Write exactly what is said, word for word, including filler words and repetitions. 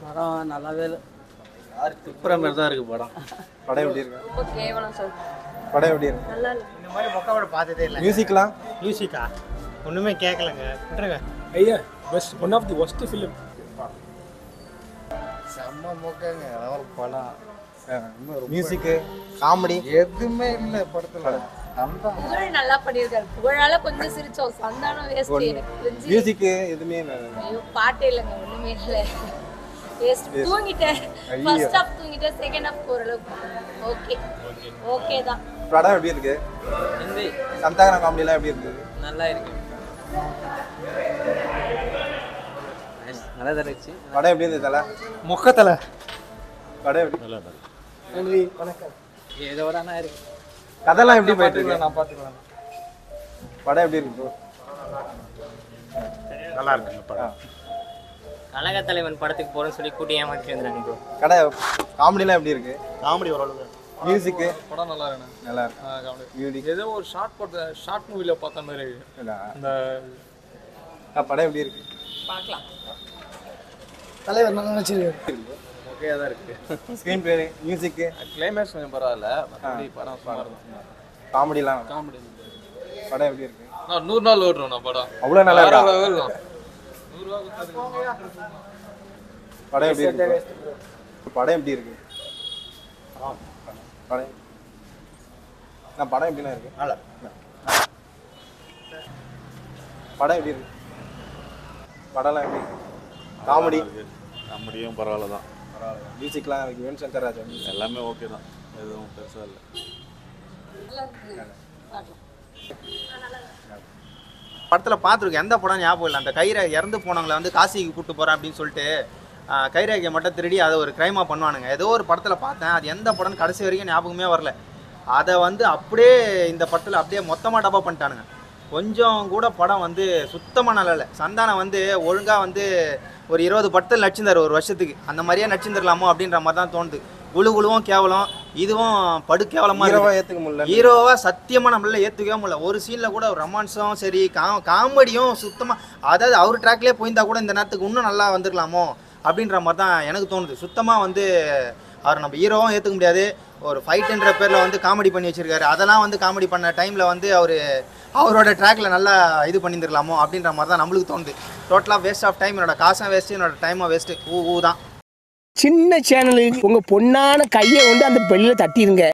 படம் நல்லாவே இல்லை. துப்புற மாதிரி தான் இருக்குது படம். படம் எப்படி இருக்கு? ரொம்ப கேவலம் சார். படம் எப்படி இருக்கு? நல்லா இல்லை. இந்த மாதிரி மொக்காவோட பார்த்ததே இல்லை. மியூசிக்லாம் மியூசிக்கா ஒன்றுமே கேட்கலங்க. விட்டுருங்க. ஐயா best one of the worst film. செம்ம மொக்கங்க. அதாவது படம் மியூசிக்கு காமெடி எதுவுமே இல்லை படத்துல. புகழ் நல்லா பண்ணியிருக்காரு. புகழால கொஞ்சம் சிரிச்சோம். சந்தானம் வேஸ்ட். எனக்கு புரிஞ்சு மியூசிக்கு எதுவுமே இல்லை. ஐயோ பாட்டே இல்லைங்க. ஒண்ணுமே இல்லை. வேஸ்ட். தூங்கிட்டேன். ஃபர்ஸ்ட் ஹாஃப் தூங்கிட்டேன். செகண்ட் ஹாஃப் ஓரளவுக்கு ஓகே ஓகே தான். படம் எப்படி இருக்கு? ஹிந்தி சந்தானம் காமெடிலாம் எப்படி இருக்கு? நல்லா இருக்கு. நல்லா தான் இருந்துச்சு. படம் எப்படி இருந்தது தல? மொக்கத்தில் படம் எப்படி? நல்லா இருக்கு. நன்றி வணக்கம். ஏதோ ஒரு அண்ணா இருக்கு. கதைலாம் எப்படி போயிட்டு இருக்கு? நான் பார்த்துக்கலாம். படம் எப்படி இருக்கு? நல்லா இருக்குங்க படம். கழக தலைவன் படத்துக்கு போறேன்னு சொல்லி கூட்டி ஏமாற்றி வந்துறாங்க ப்ரோ. கடை காமெடிலாம் எப்படி இருக்கு? காமெடி ஓரளவு. மியூசிக்கு படம் நல்லா இருக்கு. நல்லா இருக்கு. மியூசிக் ஏதோ ஒரு ஷார்ட் போட்ட ஷார்ட் மூவில பார்த்த மாதிரி இல்ல. இந்த படம் எப்படி இருக்கு? பார்க்கலாம். தலைவர் நல்லா நினைச்சிருக்கு. ஓகேயா தான் இருக்கு. ஸ்கிரீன் பிளே மியூசிக்கு கிளைமேக்ஸ் கொஞ்சம் பரவாயில்ல. மற்றபடி படம் சுமார் தான். காமெடிலாம் காமெடி. படம் எப்படி இருக்கு? நான் நூறு நாள் ஓடுறோம் நான் படம். அவ்வளோ நல்லா இருக்கா? நூறு ரூபா படம் எப்படி இருக்கு? படம் எப்படி இருக்கு? படம் நான் படம் எப்படிலாம் இருக்கு? நல்லா. படம் எப்படி இருக்கு? படம்லாம் எப்படி இருக்கு? காமெடி காமெடியும் பரவாயில்ல தான். பரவாயில்ல. மியூசிக்லாம் யுவன் சங்கர் ராஜா எல்லாமே ஓகே தான். எதுவும் பெருசாக இல்லை. படத்தில் பார்த்துருக்கேன். எந்த படம் ஞாபகம் இல்லை. அந்த கயிறை இறந்து போனவங்களை வந்து காசிக்கு கூப்பிட்டு போகிறேன் அப்படின்னு சொல்லிட்டு கைரேகையை மட்டும் திருடி அதை ஒரு க்ரைமாக பண்ணுவானுங்க. ஏதோ ஒரு படத்தில் பார்த்தேன். அது எந்த படம்னு கடைசி வரைக்கும் ஞாபகமே வரல. அதை வந்து அப்படியே இந்த படத்தில் அப்படியே மொத்தமாக டப்பா பண்ணிட்டானுங்க. கொஞ்சம் கூட படம் வந்து சுத்தமாக நல்லா இல்லை. சந்தானம் வந்து ஒழுங்காக வந்து ஒரு இருபது படத்தில் நடிச்சிருந்தார் ஒரு வருஷத்துக்கு. அந்த மாதிரியே நடிச்சிருந்துடலாமோ அப்படின்ற மாதிரி தான் தோணுது. குழு குழுவும் கேவலம், இதுவும் படு கேவலமாக ஹீரோவா ஏற்றுக்க முடியல. ஹீரோவாக சத்தியமாக நம்மளால ஏற்றுக்கவே முடியல. ஒரு சீனில் கூட ஒரு ரொமான்ஸும் சரி கா காமெடியும் சுத்தமாக, அதாவது அவர் ட்ராக்லேயே போயிருந்தா கூட இந்த நேரத்துக்கு இன்னும் நல்லா வந்துருக்கலாமோ அப்படின்ற மாதிரி தான் எனக்கு தோணுது. சுத்தமாக வந்து அவர் நம்ம ஹீரோவும் ஏற்றுக்க முடியாது. ஒரு ஃபைட்டுன்ற பேரில் வந்து காமெடி பண்ணி வச்சுருக்காரு. அதெல்லாம் வந்து காமெடி பண்ண டைமில் வந்து அவர் அவரோட ட்ராக்கில் நல்லா இது பண்ணியிருந்துருக்கலாமோ அப்படின்ற மாதிரி தான் நம்மளுக்கு தோணுது. டோட்டலாக வேஸ்ட் ஆஃப் டைம். என்னோட காசும் வேஸ்ட்டு, என்னோட டைமும் வேஸ்ட்டு. ஊ ஊ தான். சின்ன சேனலுக்கு உங்கள் பொண்ணான கையை வந்து அந்த பெல்லில் தட்டிடுங்க.